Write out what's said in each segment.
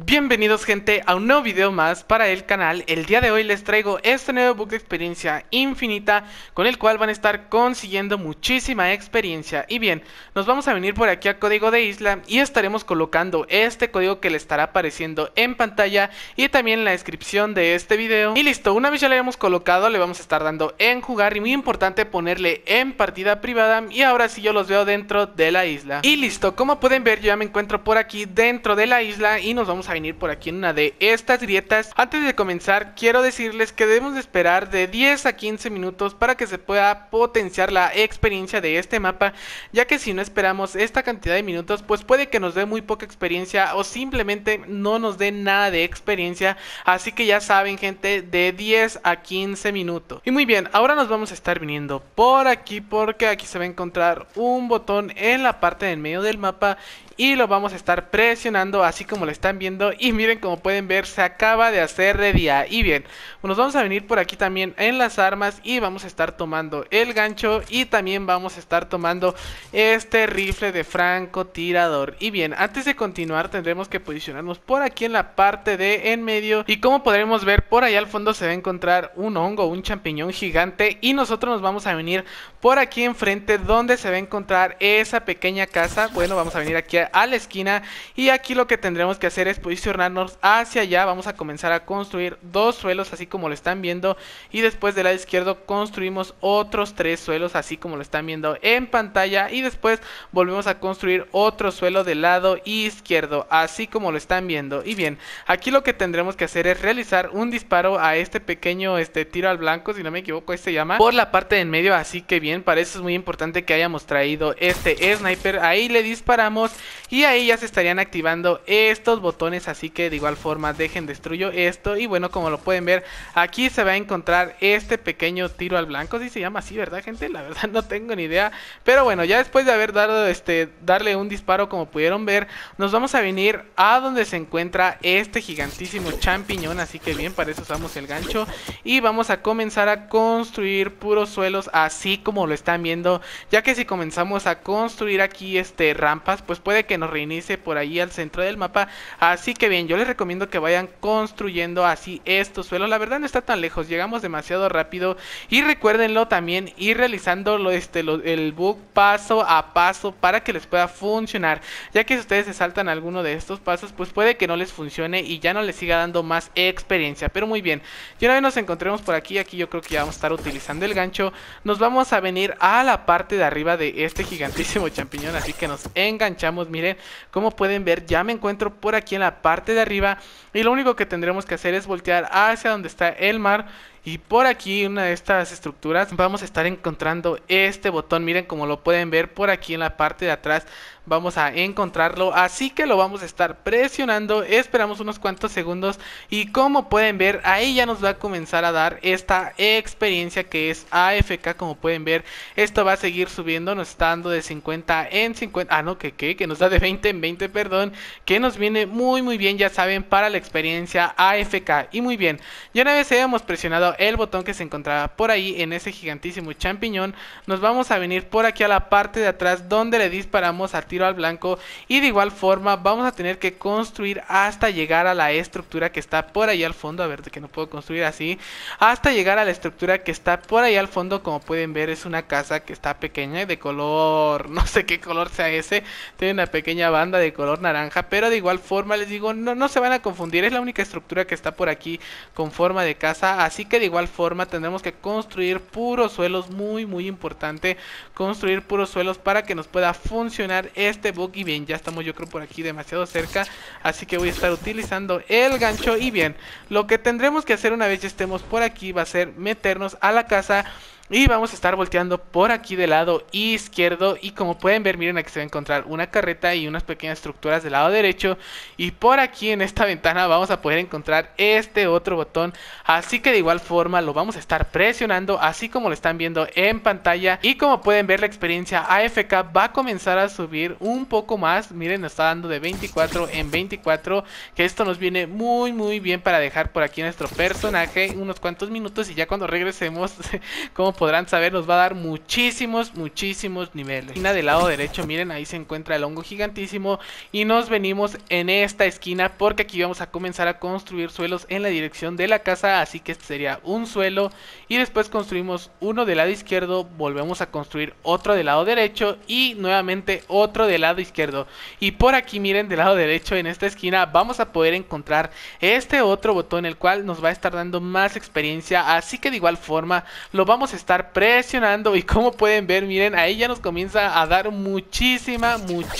Bienvenidos gente a un nuevo video más para el canal. El día de hoy les traigo este nuevo book de experiencia infinita con el cual van a estar consiguiendo muchísima experiencia. Y bien, nos vamos a venir por aquí a código de isla y estaremos colocando este código que le estará apareciendo en pantalla y también en la descripción de este video. Y listo, una vez ya le hemos colocado le vamos a estar dando en jugar y muy importante ponerle en partida privada. Y ahora sí yo los veo dentro de la isla. Y listo, como pueden ver yo ya me encuentro por aquí dentro de la isla y nos vamos a venir por aquí en una de estas grietas. Antes de comenzar quiero decirles que debemos de esperar de 10 a 15 minutos para que se pueda potenciar la experiencia de este mapa, ya que si no esperamos esta cantidad de minutos pues puede que nos dé muy poca experiencia o simplemente no nos dé nada de experiencia. Así que ya saben gente, de 10 a 15 minutos. Y muy bien, ahora nos vamos a estar viniendo por aquí porque aquí se va a encontrar un botón en la parte del medio del mapa y lo vamos a estar presionando así como lo están viendo. Y miren, como pueden ver se acaba de hacer de día. Y bien, nos vamos a venir por aquí también en las armas y vamos a estar tomando el gancho y también vamos a estar tomando este rifle de francotirador. Y bien, antes de continuar tendremos que posicionarnos por aquí en la parte de en medio y como podremos ver por ahí al fondo se va a encontrar un hongo, un champiñón gigante, y nosotros nos vamos a venir por aquí enfrente donde se va a encontrar esa pequeña casa. Bueno, vamos a venir aquí a la esquina y aquí lo que tendremos que hacer es posicionarnos hacia allá. Vamos a comenzar a construir dos suelos así como lo están viendo y después del lado izquierdo construimos otros tres suelos así como lo están viendo en pantalla y después volvemos a construir otro suelo del lado izquierdo así como lo están viendo. Y bien, aquí lo que tendremos que hacer es realizar un disparo a este pequeño tiro al blanco, si no me equivoco se llama, por la parte de en medio. Así que bien, para eso es muy importante que hayamos traído este sniper. Ahí le disparamos y ahí ya se estarían activando estos botones, así que de igual forma destruyo esto. Y bueno, como lo pueden ver aquí se va a encontrar este pequeño tiro al blanco, si se llama así, ¿verdad gente? La verdad no tengo ni idea, pero bueno, ya después de haber dado darle un disparo como pudieron ver, nos vamos a venir a donde se encuentra este gigantísimo champiñón. Así que bien, para eso usamos el gancho y vamos a comenzar a construir puros suelos así como lo están viendo, ya que si comenzamos a construir aquí rampas pues puede que nos reinicie por ahí al centro del mapa. Así que bien, yo les recomiendo que vayan construyendo así estos suelos. La verdad no está tan lejos, llegamos demasiado rápido y recuérdenlo también ir realizando el bug paso a paso para que les pueda funcionar, ya que si ustedes se saltan alguno de estos pasos pues puede que no les funcione y ya no les siga dando más experiencia. Pero muy bien, y una vez nos encontremos por aquí yo creo que ya vamos a estar utilizando el gancho. Nos vamos a venir a la parte de arriba de este gigantísimo champiñón, así que nos enganchamos. Miren, como pueden ver ya me encuentro por aquí en la parte de arriba y lo único que tendremos que hacer es voltear hacia donde está el mar. Y por aquí, una de estas estructuras, vamos a estar encontrando este botón. Miren, como lo pueden ver por aquí en la parte de atrás, vamos a encontrarlo. Así que lo vamos a estar presionando. Esperamos unos cuantos segundos. Y como pueden ver, ahí ya nos va a comenzar a dar esta experiencia que es AFK. Como pueden ver, esto va a seguir subiendo. Nos está dando de 50 en 50. Ah, no, que nos da de 20 en 20, perdón. Que nos viene muy bien, ya saben, para la experiencia AFK. Y muy bien, ya una vez hayamos presionado el botón que se encontraba por ahí en ese gigantísimo champiñón, nos vamos a venir por aquí a la parte de atrás donde le disparamos a tiro al blanco y de igual forma vamos a tener que construir hasta llegar a la estructura que está por ahí al fondo. A ver, de que no puedo construir así, hasta llegar a la estructura que está por ahí al fondo. Como pueden ver es una casa que está pequeña de color, no sé qué color sea ese, tiene una pequeña banda de color naranja, pero de igual forma les digo, no se van a confundir, es la única estructura que está por aquí con forma de casa. Así que de igual forma tendremos que construir puros suelos, muy importante construir puros suelos para que nos pueda funcionar este bug. Y bien, ya estamos yo creo por aquí demasiado cerca, así que voy a estar utilizando el gancho. Y bien, lo que tendremos que hacer una vez ya estemos por aquí va a ser meternos a la casa y vamos a estar volteando por aquí del lado izquierdo. Y como pueden ver, miren, aquí se va a encontrar una carreta y unas pequeñas estructuras del lado derecho. Y por aquí en esta ventana vamos a poder encontrar este otro botón. Así que de igual forma lo vamos a estar presionando así como lo están viendo en pantalla. Y como pueden ver, la experiencia AFK va a comenzar a subir un poco más. Miren, nos está dando de 24 en 24, que esto nos viene muy bien para dejar por aquí nuestro personaje unos cuantos minutos. Y ya cuando regresemos, como podrán saber, nos va a dar muchísimos niveles. Esquina del lado derecho, miren, ahí se encuentra el hongo gigantísimo. Y nos venimos en esta esquina porque aquí vamos a comenzar a construir suelos en la dirección de la casa. Así que este sería un suelo y después construimos uno del lado izquierdo, volvemos a construir otro del lado derecho y nuevamente otro del lado izquierdo. Y por aquí miren, del lado derecho en esta esquina vamos a poder encontrar este otro botón, el cual nos va a estar dando más experiencia, así que de igual forma lo vamos a estar presionando. Y como pueden ver, miren, ahí ya nos comienza a dar muchísima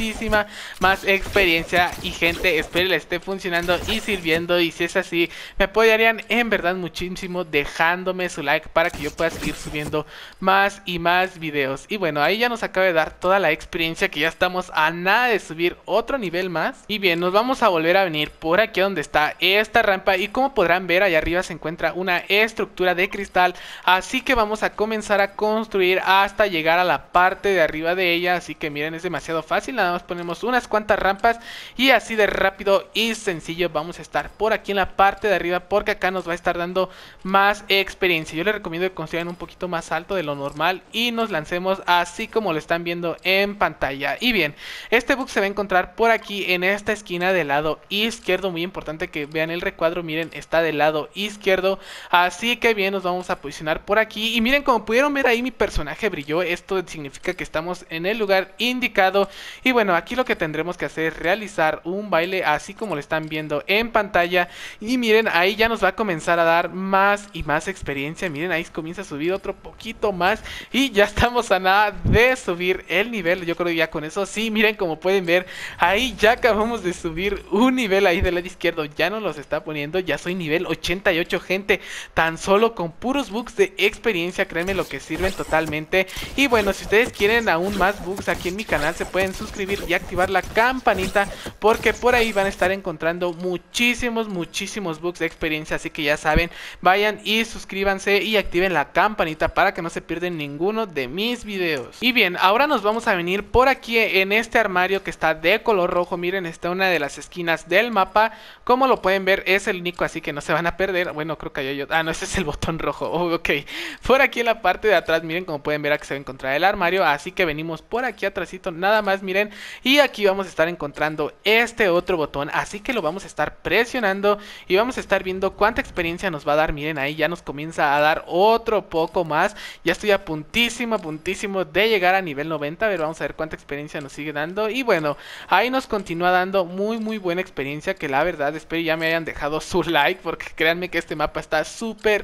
más experiencia. Y gente, espero le esté funcionando y sirviendo, y si es así me apoyarían en verdad muchísimo dejándome su like para que yo pueda seguir subiendo más y más videos. Y bueno, ahí ya nos acaba de dar toda la experiencia, que ya estamos a nada de subir otro nivel más. Y bien, nos vamos a volver a venir por aquí donde está esta rampa, y como podrán ver allá arriba se encuentra una estructura de cristal, así que vamos a comenzar a construir hasta llegar a la parte de arriba de ella. Así que miren, es demasiado fácil, nada más ponemos unas cuantas rampas y así de rápido y sencillo vamos a estar por aquí en la parte de arriba, porque acá nos va a estar dando más experiencia. Yo les recomiendo que construyan un poquito más alto de lo normal y nos lancemos así como lo están viendo en pantalla. Y bien, este bug se va a encontrar por aquí en esta esquina del lado izquierdo, muy importante que vean el recuadro, miren, está del lado izquierdo, así que bien, nos vamos a posicionar por aquí. Y miren, como pudieron ver ahí mi personaje brilló, esto significa que estamos en el lugar indicado. Y bueno, aquí lo que tendremos que hacer es realizar un baile así como lo están viendo en pantalla. Y miren, ahí ya nos va a comenzar a dar más y más experiencia. Miren, ahí comienza a subir otro poquito más y ya estamos a nada de subir el nivel. Yo creo que ya con eso, sí, miren, como pueden ver, ahí ya acabamos de subir un nivel ahí del lado izquierdo, ya nos los está poniendo, ya soy nivel 88, gente, tan solo con puros bugs de experiencia, créanme lo que sirven totalmente. Y bueno, si ustedes quieren aún más bugs aquí en mi canal, se pueden suscribir y activar la campanita, porque por ahí van a estar encontrando muchísimos bugs de experiencia, así que ya saben, vayan y suscríbanse y activen la campanita para que no se pierdan ninguno de mis videos. Y bien, ahora nos vamos a venir por aquí en este armario que está de color rojo. Miren, está una de las esquinas del mapa, como lo pueden ver es el único, así que no se van a perder. Bueno, creo que hay otro, no, ese es el botón rojo. Ok, por aquí en la parte de atrás, miren, como pueden ver aquí se va a encontrar el armario, así que venimos por aquí atrásito, nada más, miren, y aquí vamos a estar encontrando este otro botón, así que lo vamos a estar presionando y vamos a estar viendo cuánta experiencia nos va a dar. Miren, ahí ya nos comienza a dar otro poco más, ya estoy a puntísimo de llegar a nivel 90, a ver, vamos a ver cuánta experiencia nos sigue dando. Y bueno, ahí nos continúa dando muy buena experiencia, que la verdad espero ya me hayan dejado su like, porque créanme que este mapa está súper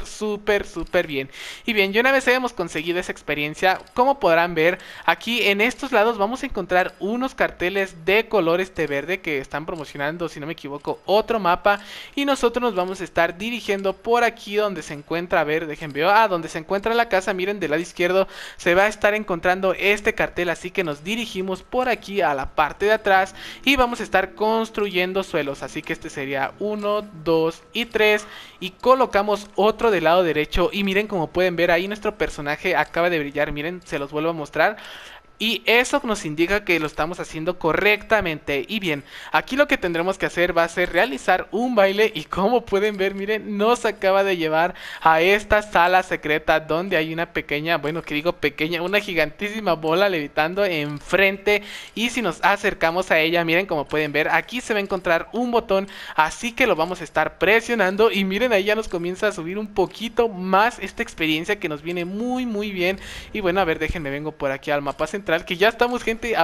bien. Y bien, yo una vez hayamos conseguido esa experiencia, como podrán ver, aquí en estos lados vamos a encontrar unos carteles de color verde que están promocionando, si no me equivoco, otro mapa, y nosotros nos vamos a estar dirigiendo por aquí donde se encuentra, a ver, dejen ver, donde se encuentra la casa. Miren, del lado izquierdo se va a estar encontrando este cartel, así que nos dirigimos por aquí a la parte de atrás y vamos a estar construyendo suelos, así que este sería 1, 2 y 3, y colocamos otro del lado derecho. Y miren, como pueden ver ahí nuestro personaje acaba de brillar, miren, se los vuelvo a mostrar. Y eso nos indica que lo estamos haciendo correctamente. Y bien, aquí lo que tendremos que hacer va a ser realizar un baile. Y como pueden ver, miren, nos acaba de llevar a esta sala secreta donde hay una pequeña, bueno, que digo pequeña, una gigantísima bola levitando enfrente. Y si nos acercamos a ella, miren, como pueden ver, aquí se va a encontrar un botón, así que lo vamos a estar presionando. Y miren, ahí ya nos comienza a subir un poquito más esta experiencia, que nos viene muy bien. Y bueno, a ver, déjenme, vengo por aquí al mapa central, que ya estamos, gente, a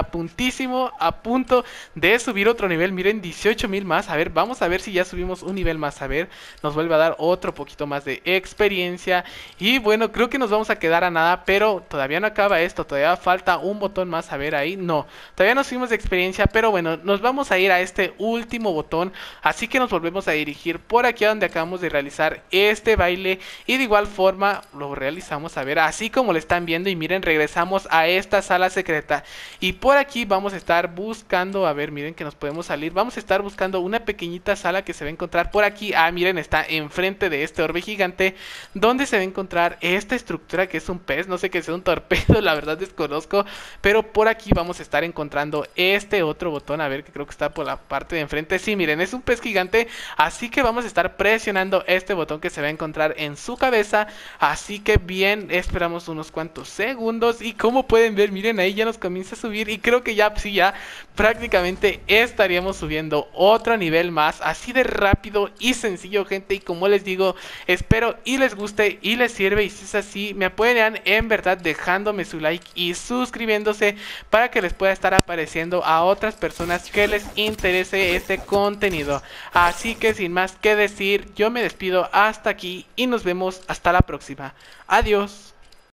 punto de subir otro nivel. Miren, 18,000 más. A ver, vamos a ver si ya subimos un nivel más. A ver, nos vuelve a dar otro poquito más de experiencia. Y bueno, creo que nos vamos a quedar a nada, pero todavía no acaba esto, todavía falta un botón más. A ver, ahí, no, todavía no subimos de experiencia, pero bueno, nos vamos a ir a este último botón, así que nos volvemos a dirigir por aquí a donde acabamos de realizar este baile, y de igual forma lo realizamos, a ver, así como lo están viendo. Y miren, regresamos a esta sala secreta. Y por aquí vamos a estar buscando, a ver, miren que nos podemos salir. Vamos a estar buscando una pequeñita sala que se va a encontrar por aquí. Ah, miren, está enfrente de este orbe gigante, donde se va a encontrar esta estructura que es un pez. No sé qué sea un torpedo, la verdad desconozco. Pero por aquí vamos a estar encontrando este otro botón, a ver, que creo que está por la parte de enfrente. Sí, miren, es un pez gigante, así que vamos a estar presionando este botón que se va a encontrar en su cabeza. Así que bien, esperamos unos cuantos segundos y como pueden ver, miren, ahí ya nos comienza a subir y creo que ya, sí, ya prácticamente estaríamos subiendo otro nivel más, así de rápido y sencillo, gente. Y como les digo, espero y les guste y les sirve, y si es así, me apoyan en verdad dejándome su like y suscribiéndose para que les pueda estar apareciendo a otras personas que les interese este contenido. Así que sin más que decir, yo me despido hasta aquí y nos vemos hasta la próxima. Adiós.